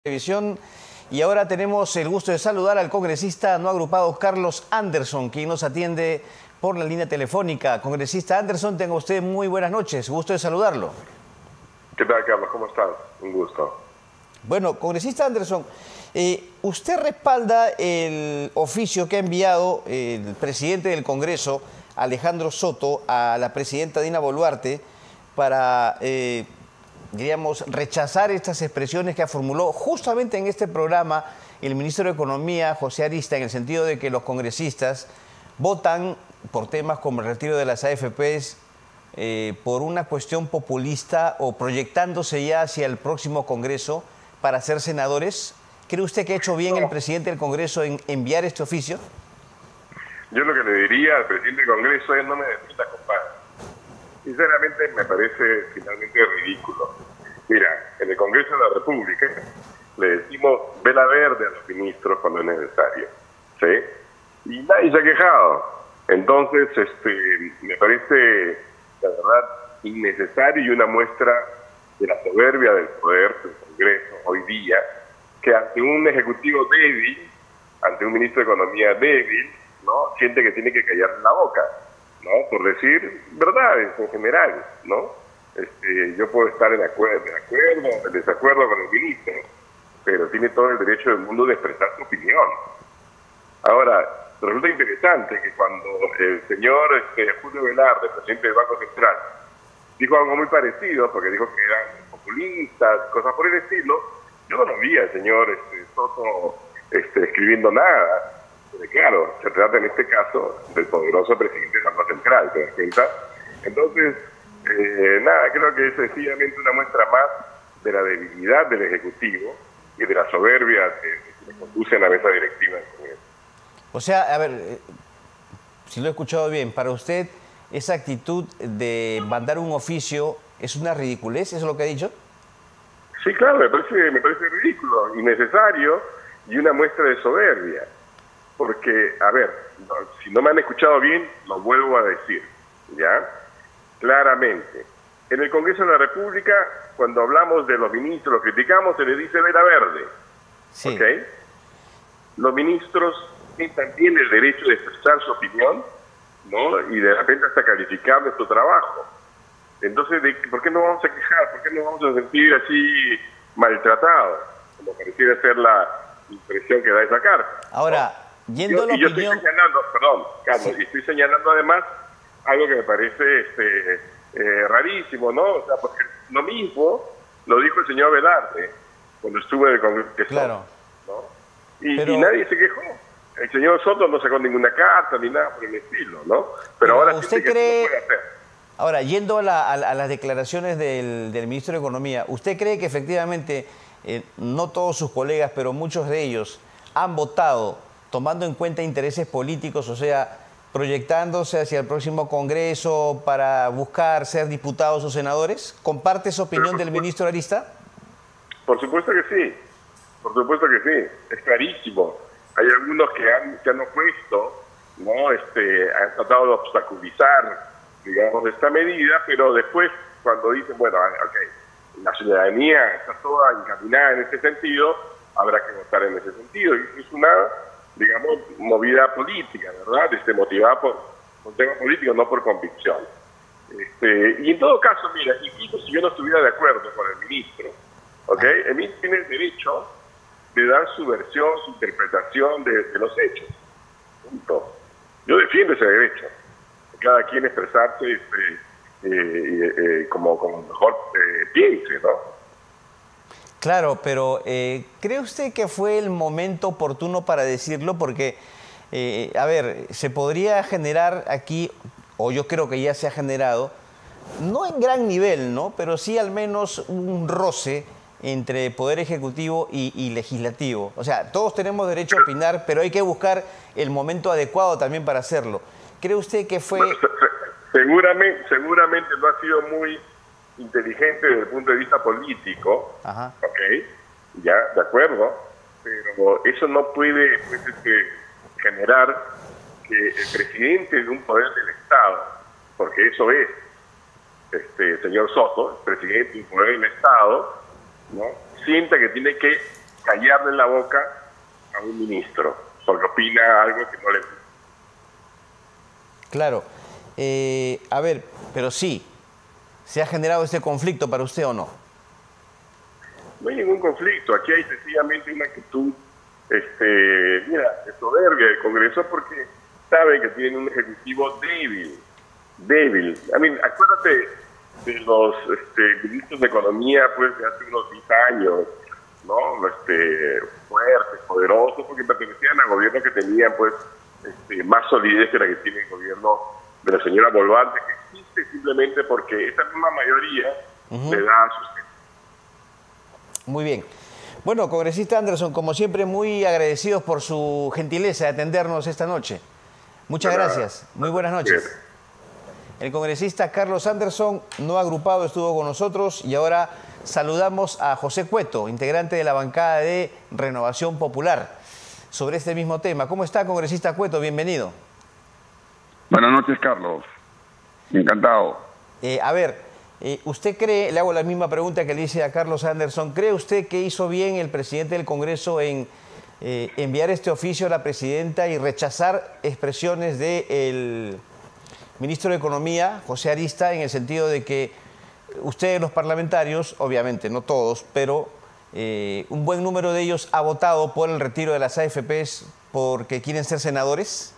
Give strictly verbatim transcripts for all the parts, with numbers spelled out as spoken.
Televisión. Y ahora tenemos el gusto de saludar al congresista no agrupado Carlos Anderson, quien nos atiende por la línea telefónica. Congresista Anderson, tenga usted muy buenas noches, gusto de saludarlo. ¿Qué tal, Carlos? ¿Cómo estás? Un gusto. Bueno, congresista Anderson, eh, usted respalda el oficio que ha enviado el presidente del Congreso, Alejandro Soto, a la presidenta Dina Boluarte para... Eh, diríamos, rechazar estas expresiones que formuló justamente en este programa el ministro de Economía, José Arista, en el sentido de que los congresistas votan por temas como el retiro de las A F Pes eh, por una cuestión populista o proyectándose ya hacia el próximo Congreso para ser senadores. ¿Cree usted que ha hecho bien el presidente del Congreso en enviar este oficio? Yo lo que le diría al presidente del Congreso es: no me defienda, compadre. Sinceramente me parece finalmente ridículo. Mira, en el Congreso de la República le decimos vela verde a los ministros cuando es necesario, ¿sí? Y nadie se ha quejado. Entonces, este, me parece, la verdad, innecesario y una muestra de la soberbia del poder del Congreso hoy día, que ante un ejecutivo débil, ante un ministro de Economía débil, ¿no?, siente que tiene que callar la boca, ¿no?, por decir verdades en general, ¿no? Este, yo puedo estar en acuerdo, en acuerdo, en desacuerdo con el ministro, pero tiene todo el derecho del mundo de expresar su opinión. Ahora, resulta interesante que cuando el señor este, Julio Velarde, presidente del Banco Central, dijo algo muy parecido, porque dijo que eran populistas, cosas por el estilo, yo no vi al señor este, Soto este, escribiendo nada. Porque claro, se trata en este caso del poderoso presidente del Banco Central, ¿te das cuenta? Entonces, eh, nada, creo que es sencillamente una muestra más de la debilidad del Ejecutivo y de la soberbia que, que conduce a la mesa directiva del Congreso. O sea, a ver, eh, si lo he escuchado bien, para usted esa actitud de mandar un oficio es una ridiculez, ¿eso es lo que ha dicho? Sí, claro, me parece, me parece ridículo, innecesario y una muestra de soberbia. Porque, a ver, no, si no me han escuchado bien, lo vuelvo a decir, ¿ya? Claramente, en el Congreso de la República, cuando hablamos de los ministros, los criticamos, se les dice vela verde, sí. ¿Ok? Los ministros tienen también el derecho de expresar su opinión, ¿no? Y de repente hasta calificar nuestro trabajo. Entonces, ¿de, ¿por qué nos vamos a quejar? ¿Por qué nos vamos a sentir así maltratados? Como pareciera ser la impresión que da esa carta, Ahora... ¿no? Yendo yo, a la y yo opinión... estoy señalando, perdón, Carlos, sí. y estoy señalando además algo que me parece este, eh, rarísimo, ¿no? O sea, porque lo mismo lo dijo el señor Velarde cuando estuvo en el Congreso, claro. ¿no? Y, Pero... y nadie se quejó. El señor Soto no sacó ninguna carta ni nada por el estilo, ¿no? Pero, Pero ahora usted cree... que sí lo puede hacer. Ahora, yendo a, la, a, a las declaraciones del, del ministro de Economía, ¿usted cree que efectivamente eh, no todos sus colegas, pero muchos de ellos han votado tomando en cuenta intereses políticos, o sea, proyectándose hacia el próximo Congreso para buscar ser diputados o senadores? ¿Comparte esa opinión del ministro Arista? Por supuesto que sí, por supuesto que sí, es clarísimo. Hay algunos que han, que han opuesto, ¿no? Este, han tratado de obstaculizar, digamos, esta medida, pero después cuando dicen, bueno, ok, la ciudadanía está toda encaminada en este sentido, habrá que votar en ese sentido. Y es una, digamos, movida política, ¿verdad? Este, motivada por, por temas políticos, no por convicción. Este, y en todo caso, mira, incluso si yo no estuviera de acuerdo con el ministro, ¿ok? El ministro tiene el derecho de dar su versión, su interpretación de, de los hechos. Punto. Yo defiendo ese derecho. Cada quien expresarse este, eh, eh, como, como mejor eh, piense, ¿no? Claro, pero eh, ¿cree usted que fue el momento oportuno para decirlo? Porque, eh, a ver, se podría generar aquí, o yo creo que ya se ha generado, no en gran nivel, ¿no?, pero sí al menos un roce entre Poder Ejecutivo y, y Legislativo. O sea, todos tenemos derecho a opinar, pero hay que buscar el momento adecuado también para hacerlo. ¿Cree usted que fue...? Bueno, seguramente, seguramente no ha sido muy inteligente desde el punto de vista político, Ajá. ¿ok? Ya, de acuerdo, pero eso no puede pues, este, generar que el presidente de un poder del Estado, porque eso es, este señor Soto, el presidente de un poder del Estado, ¿no?, sienta que tiene que callarle la boca a un ministro porque opina algo que no le gusta. Claro. Eh, a ver, pero sí, ¿se ha generado este conflicto para usted o no? No hay ningún conflicto. Aquí hay sencillamente una actitud, este, mira, de soberbia del Congreso porque sabe que tienen un ejecutivo débil, débil. I mean, acuérdate de los este, ministros de Economía pues de hace unos diez años, ¿no? Este, fuertes, poderosos, porque pertenecían a gobiernos que tenían pues este, más solidez que la que tiene el gobierno de la señora Boluarte, que existe simplemente porque esa misma mayoría uh-huh. le da sustento. Muy bien. Bueno, congresista Anderson, como siempre, muy agradecidos por su gentileza de atendernos esta noche. Muchas bueno, gracias. Muy buenas noches. Bien. El congresista Carlos Anderson, no agrupado, estuvo con nosotros y ahora saludamos a José Cueto, integrante de la bancada de Renovación Popular, sobre este mismo tema. ¿Cómo está, congresista Cueto? Bienvenido. Buenas noches, Carlos. Encantado. Eh, a ver, eh, ¿usted cree, le hago la misma pregunta que le hice a Carlos Anderson, ¿cree usted que hizo bien el presidente del Congreso en eh, enviar este oficio a la presidenta y rechazar expresiones del ministro de Economía, José Arista, en el sentido de que ustedes, los parlamentarios, obviamente no todos, pero eh, un buen número de ellos ha votado por el retiro de las A F Pes porque quieren ser senadores?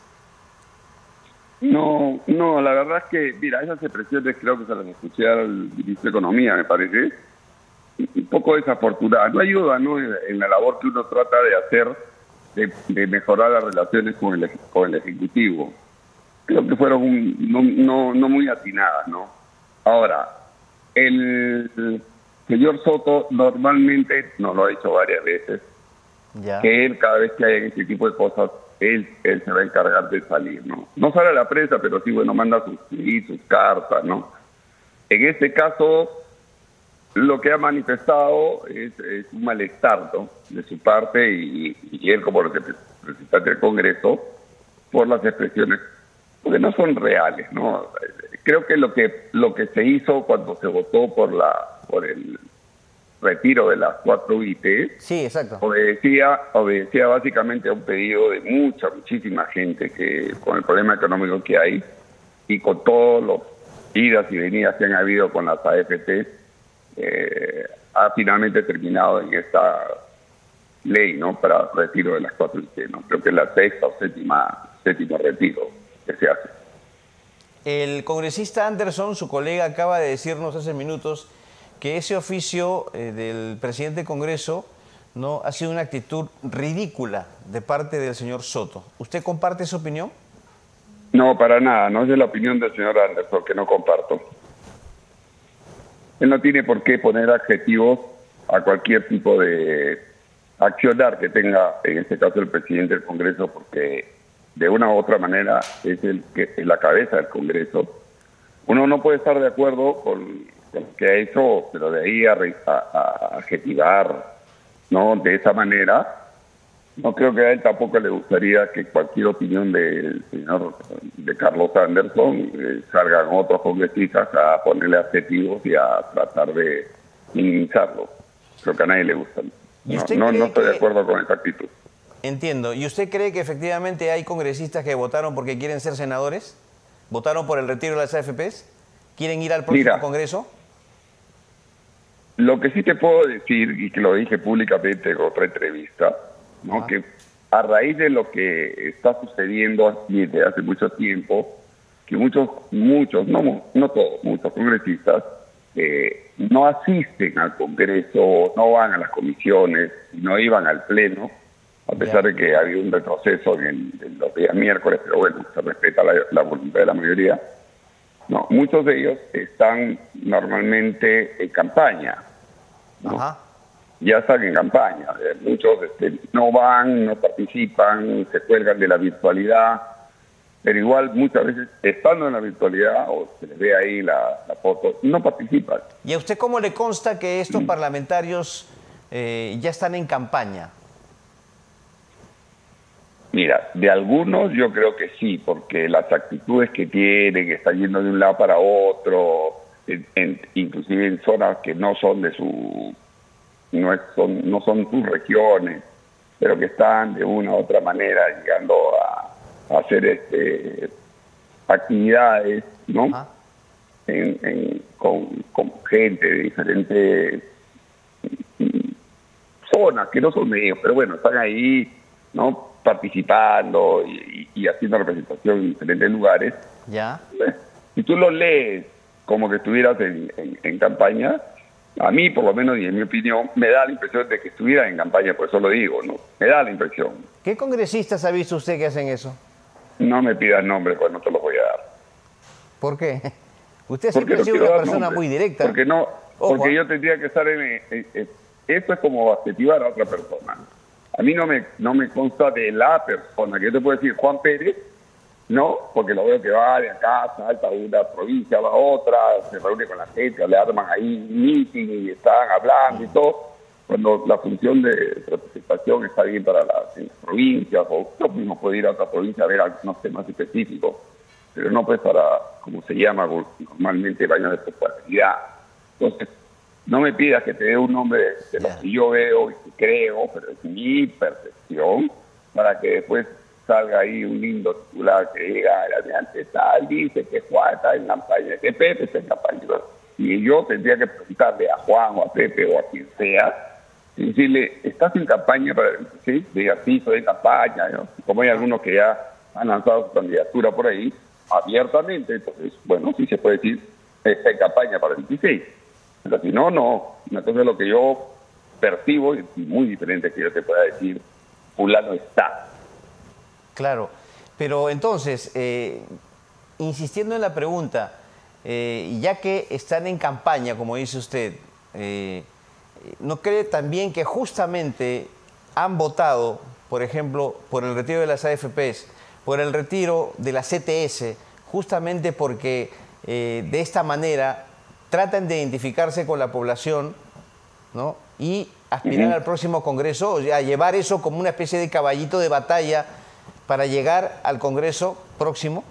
No, no, la verdad es que, mira, esas expresiones creo que se las escuché al ministro de Economía, me parece, un poco desafortunadas. No ayuda, ¿no?, en la labor que uno trata de hacer, de, de mejorar las relaciones con el, con el Ejecutivo. Creo que fueron un, no, no, no muy atinadas, ¿no? Ahora, el, el señor Soto normalmente, nos lo ha dicho varias veces, ya. que él cada vez que hay este tipo de cosas, Él, él se va a encargar de salir, ¿no? No sale a la prensa, pero sí, bueno, manda sus, sus cartas, ¿no? En este caso, lo que ha manifestado es, es un malestar, ¿no?, de su parte y, y él como representante del Congreso por las expresiones, porque no son reales, ¿no? Creo que lo que lo que se hizo cuando se votó por la por el retiro de las cuatro I T, sí, exacto. obedecía, obedecía básicamente a un pedido de mucha, muchísima gente que con el problema económico que hay y con todos los idas y venidas que han habido con las A F P, eh, ha finalmente terminado en esta ley, ¿no?, para retiro de las cuatro I T, ¿no? Creo que es la sexta o séptima, séptimo retiro que se hace. El congresista Anderson, su colega, acaba de decirnos hace minutos que ese oficio eh, del presidente del Congreso no ha sido una actitud ridícula de parte del señor Soto. ¿Usted comparte esa opinión? No, para nada. No es de la opinión del señor Anderson, que no comparto. Él no tiene por qué poner adjetivos a cualquier tipo de accionar que tenga, en este caso, el presidente del Congreso, porque de una u otra manera es el que es la cabeza del Congreso. Uno no puede estar de acuerdo con lo que ha hecho, pero de ahí a, a, a adjetivar, ¿no?, de esa manera, no creo que a él tampoco le gustaría que cualquier opinión del señor de Carlos Anderson eh, salgan otros congresistas a ponerle adjetivos y a tratar de minimizarlo. Creo que a nadie le gusta. No, no, no estoy que... de acuerdo con esa actitud. Entiendo. ¿Y usted cree que efectivamente hay congresistas que votaron porque quieren ser senadores? ¿Votaron por el retiro de las A F Pes? ¿Quieren ir al próximo Mira, Congreso? Lo que sí te puedo decir, y que lo dije públicamente en otra entrevista, ¿no?, ah. que a raíz de lo que está sucediendo aquí desde hace mucho tiempo, que muchos, muchos, no, no todos, muchos congresistas eh, no asisten al Congreso, no van a las comisiones, no iban al Pleno, a pesar yeah. de que había un retroceso en, el, en los días miércoles, pero bueno, se respeta la, la voluntad de la mayoría. No, muchos de ellos están normalmente en campaña, ¿no? Ajá. Ya están en campaña. Muchos este, no van, no participan, se cuelgan de la virtualidad, pero igual muchas veces, estando en la virtualidad, o se les ve ahí la, la foto, no participan. ¿Y a usted cómo le consta que estos mm. parlamentarios eh, ya están en campaña? Mira, de algunos yo creo que sí, porque las actitudes que tienen, que están yendo de un lado para otro, en, en, inclusive en zonas que no son de su no, es, son, no son sus regiones, pero que están de una u otra manera llegando a, a hacer este, actividades, ¿no? Ajá. En, en, con, con gente de diferentes zonas que no son de ellos, pero bueno, están ahí, ¿no? Participando y, y haciendo representación en diferentes lugares. Ya. Si tú lo lees como que estuvieras en, en, en campaña, a mí, por lo menos, y en mi opinión, me da la impresión de que estuviera en campaña, por eso lo digo, ¿no? Me da la impresión. ¿Qué congresistas ha visto usted que hacen eso? No me pidas nombres, pues no te los voy a dar. ¿Por qué? Usted Porque siempre ha no sido quiero una dar persona nombres. muy directa. Porque no, Ojo, porque ¿eh? yo tendría que estar en, en, en... Esto es como adjetivar a otra persona. A mí no me, no me consta de la persona, que yo te puedo decir Juan Pérez, no, porque lo veo que va de acá, salta de una provincia, va a otra, se reúne con la gente, le arman ahí un meeting y están hablando y todo, cuando la función de representación está bien para las, en las provincias, o yo mismo puedo ir a otra provincia a ver algunos temas específicos, pero no pues para, como se llama normalmente, baños de popularidad. Entonces, no me pidas que te dé un nombre de lo que yo veo y que creo, pero es mi percepción, para que después salga ahí un lindo titular que diga, el almirante tal dice que Juan está en campaña, que Pepe está en campaña. Y yo tendría que preguntarle a Juan o a Pepe o a quien sea, y decirle, ¿estás en campaña para el veintiséis? Diga, sí, estoy en campaña, ¿no? Como hay algunos que ya han lanzado su candidatura por ahí, abiertamente, entonces, bueno, sí se puede decir, está en campaña para el veintiséis. Pero si no, no. Entonces lo que yo percibo es muy diferente que yo te pueda decir, fulano está. Claro, pero entonces, eh, insistiendo en la pregunta, eh, ya que están en campaña, como dice usted, eh, ¿no cree también que justamente han votado, por ejemplo, por el retiro de las A F Pes, por el retiro de la C T S, justamente porque eh, de esta manera tratan de identificarse con la población, ¿no? Y aspirar Uh-huh. al próximo Congreso, o sea, llevar eso como una especie de caballito de batalla para llegar al Congreso próximo?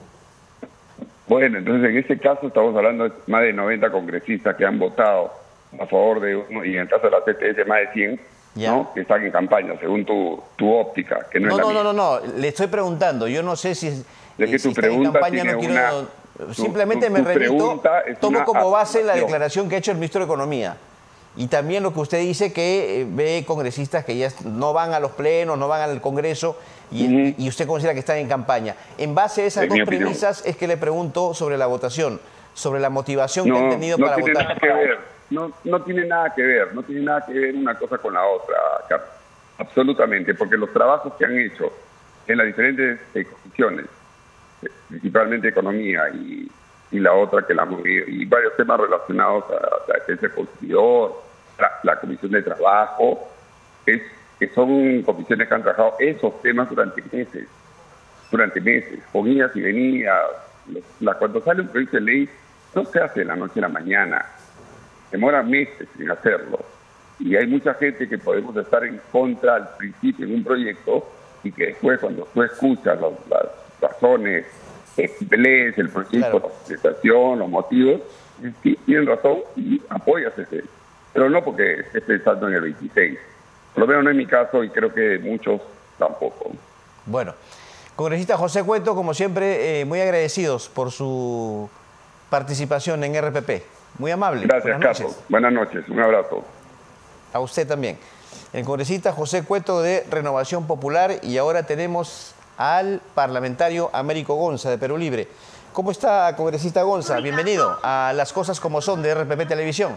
Bueno, entonces en este caso estamos hablando de más de noventa congresistas que han votado a favor de uno, y en el caso de la C T S más de cien, Ya. ¿no? Que están en campaña, según tu, tu óptica, que no, No, es la no, mía. no, no, no, le estoy preguntando, yo no sé si, Es eh, que si tu están en pregunta campaña, tiene no quiero... una- Simplemente tu- me tu remito, pregunta es tomo una como base la afirmación. declaración que ha hecho el ministro de Economía. Y también lo que usted dice que eh, ve congresistas que ya no van a los plenos, no van al Congreso, y, Ujú. y usted considera que están en campaña. En base a esas En dos mi opinión. premisas es que le pregunto sobre la votación, sobre la motivación que No, han tenido no para tiene votar. nada que ver, no, no tiene nada que ver, no tiene nada que ver una cosa con la otra, Carlos. Absolutamente, porque los trabajos que han hecho en las diferentes eh, comisiones, eh, principalmente economía y, y la otra que la y varios temas relacionados a la defensa del consumidor, la, la comisión de trabajo, es que son comisiones que han trabajado esos temas durante meses, durante meses, con idas y venidas. La, cuando sale un proyecto de ley, no se hace de la noche a la mañana, demora meses en hacerlo. Y hay mucha gente que podemos estar en contra al principio en un proyecto y que después, cuando tú escuchas los, las razones, lees el proyecto, Claro. la presentación, los motivos, sí, tienen razón y apoyas ese. Pero no porque estés pensando en el veintiséis. Por lo menos no es mi caso y creo que muchos tampoco. Bueno, congresista José Cueto, como siempre, eh, muy agradecidos por su participación en R P P. Muy amable. Gracias, Buenas Carlos. noches. Buenas noches. Un abrazo. A usted también. El congresista José Cueto de Renovación Popular, y ahora tenemos al parlamentario Américo Gonza de Perú Libre. ¿Cómo está, congresista Gonza? Bienvenido a Las Cosas Como Son de R P P Televisión.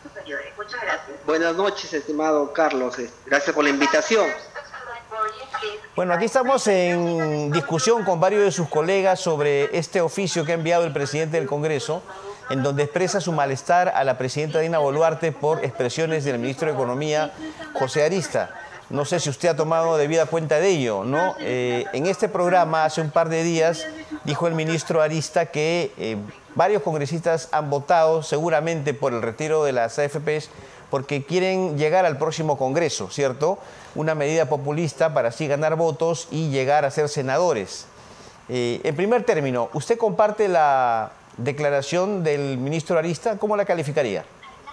Buenas noches, estimado Carlos. Gracias por la invitación. Bueno, aquí estamos en discusión con varios de sus colegas sobre este oficio que ha enviado el presidente del Congreso, en donde expresa su malestar a la presidenta Dina Boluarte por expresiones del ministro de Economía, José Arista. No sé si usted ha tomado debida cuenta de ello, ¿no? Eh, en este programa, hace un par de días, dijo el ministro Arista que eh, varios congresistas han votado seguramente por el retiro de las A F Pes porque quieren llegar al próximo Congreso, ¿cierto? Una medida populista para así ganar votos y llegar a ser senadores. Eh, en primer término, ¿usted comparte la declaración del ministro Arista? ¿Cómo la calificaría?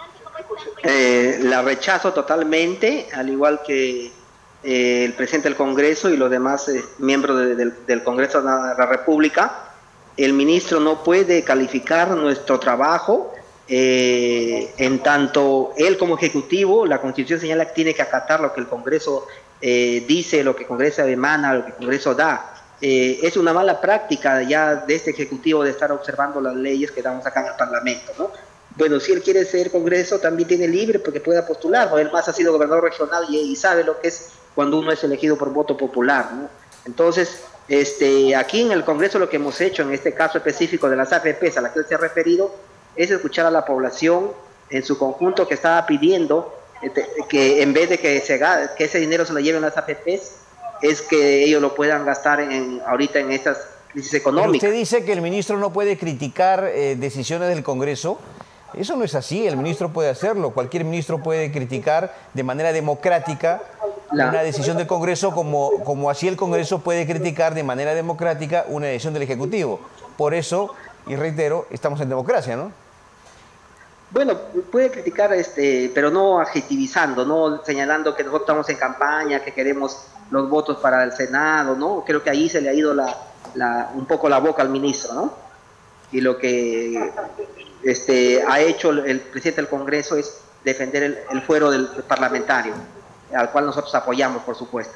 Eh, la rechazo totalmente, al igual que eh, el presidente del Congreso y los demás eh, miembros de, de, del Congreso de la República. El ministro no puede calificar nuestro trabajo, eh, en tanto él como ejecutivo, la Constitución señala que tiene que acatar lo que el Congreso eh, dice, lo que el Congreso emana, lo que el Congreso da. Eh, es una mala práctica ya de este ejecutivo de estar observando las leyes que damos acá en el Parlamento, ¿no? Bueno, si él quiere ser Congreso, también tiene libre porque pueda postular, ¿no? Él más ha sido gobernador regional y, y sabe lo que es cuando uno es elegido por voto popular, ¿no? Entonces, este, aquí en el Congreso lo que hemos hecho, en este caso específico de las A F Pes a las que él se ha referido, es escuchar a la población en su conjunto que estaba pidiendo este, que en vez de que, se, que ese dinero se lo lleven las A F Pes, es que ellos lo puedan gastar en, ahorita en estas crisis económicas. Pero usted dice que el ministro no puede criticar eh, decisiones del Congreso. Eso no es así, el ministro puede hacerlo. Cualquier ministro puede criticar de manera democrática la... una decisión del Congreso, como, como así el Congreso puede criticar de manera democrática una decisión del Ejecutivo. Por eso, y reitero, estamos en democracia, ¿no? Bueno, puede criticar, este, pero no adjetivizando, no señalando que nosotros estamos en campaña, que queremos los votos para el Senado, ¿no? Creo que ahí se le ha ido la, la, un poco la boca al ministro, ¿no? Y lo que este, ha hecho el presidente del Congreso es defender el, el fuero del parlamentario, al cual nosotros apoyamos, por supuesto.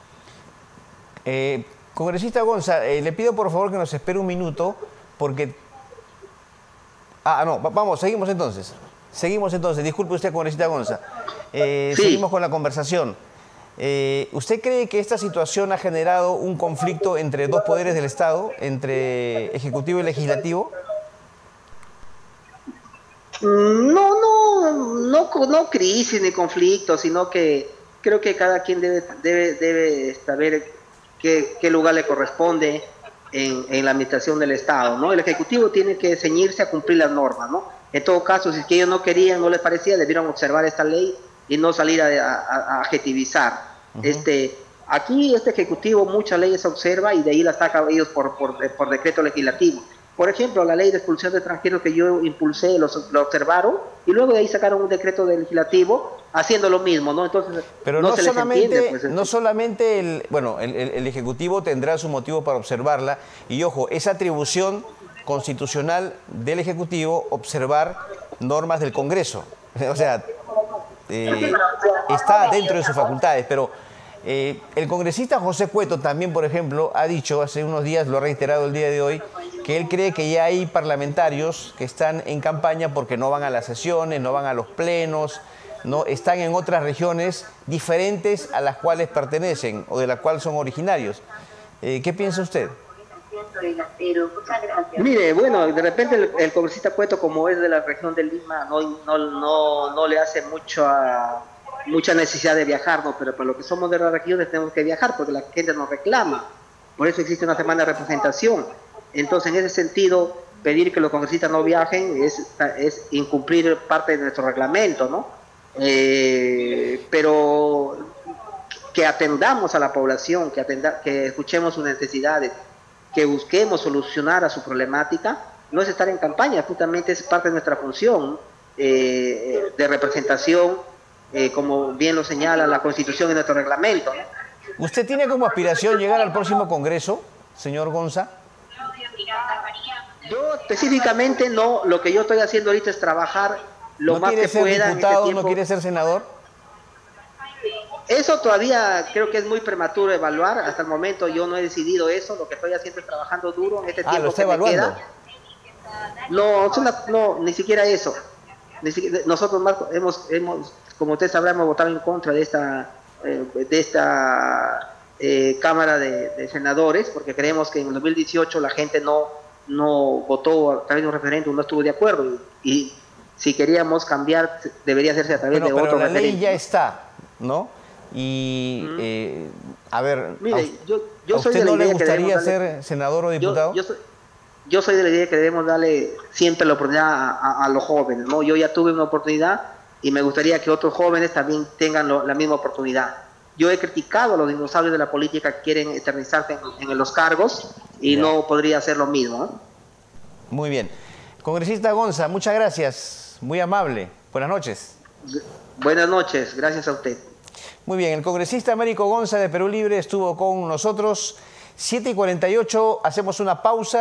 Eh, congresista Gonza, eh, le pido por favor que nos espere un minuto, porque... Ah, no, vamos, seguimos entonces. Seguimos entonces. Disculpe usted, congresista Gonza. Eh, sí. Seguimos con la conversación. Eh, ¿Usted cree que esta situación ha generado un conflicto entre dos poderes del Estado, entre Ejecutivo y Legislativo? No, no, no, no crisis ni conflicto, sino que creo que cada quien debe, debe, debe saber qué, qué lugar le corresponde en, en la administración del Estado, ¿no? El Ejecutivo tiene que ceñirse a cumplir las normas, ¿no? En todo caso, si es que ellos no querían, no les parecía, debieron observar esta ley y no salir a, a, a adjetivizar. Uh-huh. Este, aquí este Ejecutivo muchas leyes observa y de ahí las saca ellos por, por, por decreto legislativo. Por ejemplo, la ley de expulsión de extranjeros que yo impulsé, los, lo observaron y luego de ahí sacaron un decreto de legislativo haciendo lo mismo, ¿no? Entonces, pero no, no se solamente, les entiende, pues, no solamente el, bueno, el, el, el Ejecutivo tendrá su motivo para observarla y ojo, esa atribución constitucional del Ejecutivo observar normas del Congreso, o sea, eh, está dentro de sus facultades, pero eh, el congresista José Cueto también, por ejemplo, ha dicho hace unos días, lo ha reiterado el día de hoy, que él cree que ya hay parlamentarios que están en campaña porque no van a las sesiones, no van a los plenos, no están en otras regiones diferentes a las cuales pertenecen o de las cuales son originarios. Eh, ¿Qué piensa usted? Mire, bueno, de repente el, el congresista Cueto, como es de la región de Lima, no, no, no, no le hace mucho a, mucha necesidad de viajar, ¿no? Pero para lo que somos de las regiones tenemos que viajar porque la gente nos reclama. Por eso existe una semana de representación. Entonces, en ese sentido, pedir que los congresistas no viajen es, es incumplir parte de nuestro reglamento, ¿no? Eh, pero que atendamos a la población, que, atenda, que escuchemos sus necesidades, que busquemos solucionar a su problemática, no es estar en campaña, justamente es parte de nuestra función eh, de representación, eh, como bien lo señala la Constitución y nuestro reglamento, ¿no? ¿Usted tiene como aspiración llegar al próximo Congreso, señor Gonza? Yo específicamente no, lo que yo estoy haciendo ahorita es trabajar lo más que pueda. ¿No quiere ser diputado, no quiere ser senador? Eso todavía creo que es muy prematuro evaluar, hasta el momento yo no he decidido eso, lo que estoy haciendo es trabajando duro en este tiempo. Ah, ¿lo está evaluando? No, no, ni siquiera eso. Ni siquiera, nosotros más hemos, hemos, como ustedes sabrán, hemos votado en contra de esta, eh, de esta eh, Cámara de, de Senadores, porque creemos que en el dos mil dieciocho la gente no, no votó a través de un referéndum, no estuvo de acuerdo. Y, y si queríamos cambiar, debería hacerse a través bueno, de otro referéndum. Pero la ley ya referéndum. está, ¿no? Y, mm. eh, a ver, Mire, ¿a, yo, yo ¿a soy usted de la no le idea gustaría que darle, ser senador o diputado? Yo, yo, soy, yo soy de la idea que debemos darle siempre la oportunidad a, a, a los jóvenes, ¿no? Yo ya tuve una oportunidad y me gustaría que otros jóvenes también tengan lo, la misma oportunidad. Yo he criticado a los dinosaurios de la política que quieren eternizarse en, en los cargos y ya. No podría hacer lo mismo, ¿no? Muy bien. Congresista Gonza, muchas gracias. Muy amable. Buenas noches. Buenas noches, gracias a usted. Muy bien, el congresista Américo Gonza de Perú Libre estuvo con nosotros. siete y cuarenta y ocho, hacemos una pausa.